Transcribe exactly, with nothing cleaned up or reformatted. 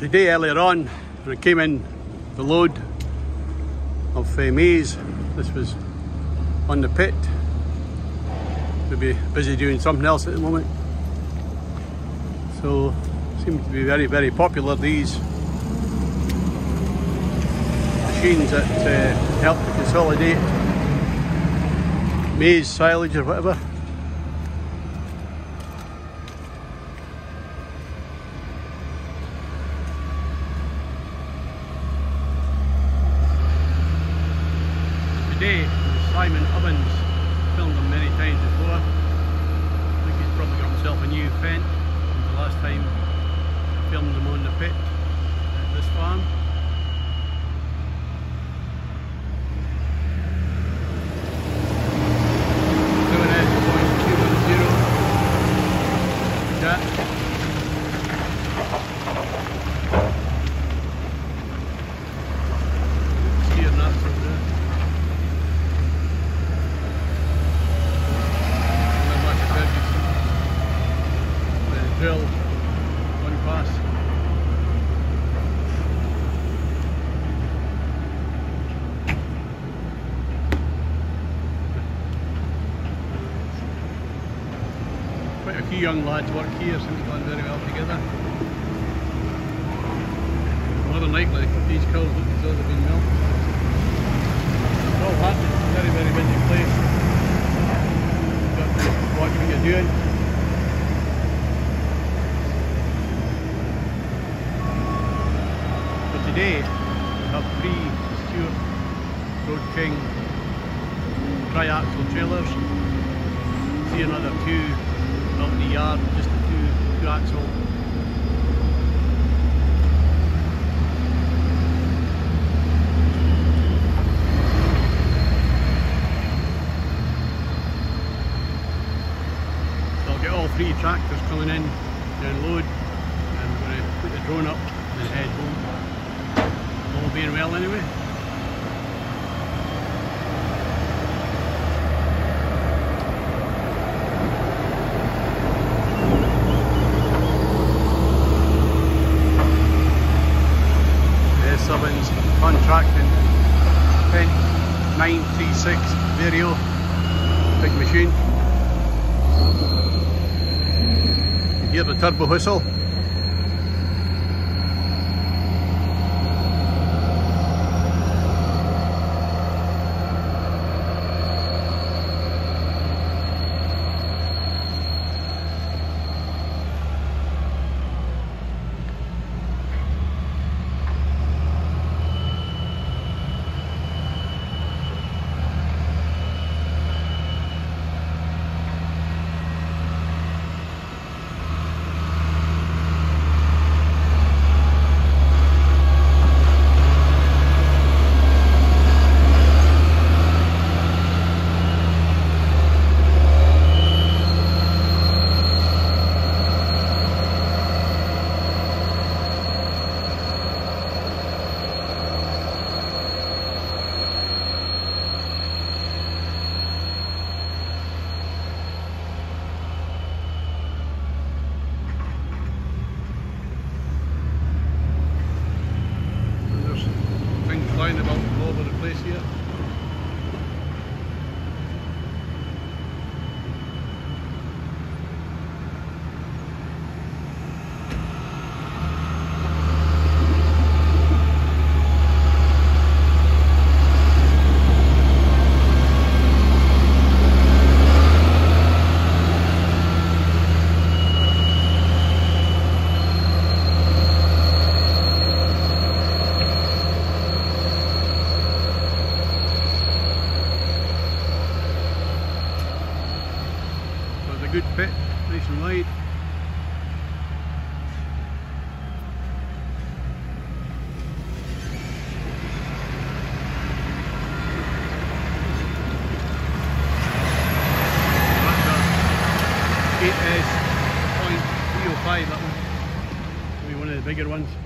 Today earlier on, when I came in the load of uh, maize, this was on the pit. We'll be busy doing something else at the moment. So, seem to be very, very popular, these machines that uh, help to consolidate maize silage or whatever. Today, Simon Ovens, filmed them many times before. I think he's probably got himself a new Fendt. The last time I filmed them on the pit at this farm. Doing it point two one zero. Like that. Steering that from there. Drill, one pass. Quite a few young lads work here, seems to have gone very well together. More than likely, these cows look as though they've been milked. It's all happening, it's a very, very busy place. You've got to watch what you're doing. Today, we have three Stewart Road King tri-axle trailers. See another two out in the yard, just the two, two axle. So I'll get all three tractors coming in to unload, and I'm going to put the drone up and head home. All being well anyway. There's Ovens contracting Fendt nine three six Vario, big machine. You hear the turbo whistle. Flying about all over the place here. Good pit, nice and wide. That's a eight S point three oh five, that one. Maybe one of the bigger ones.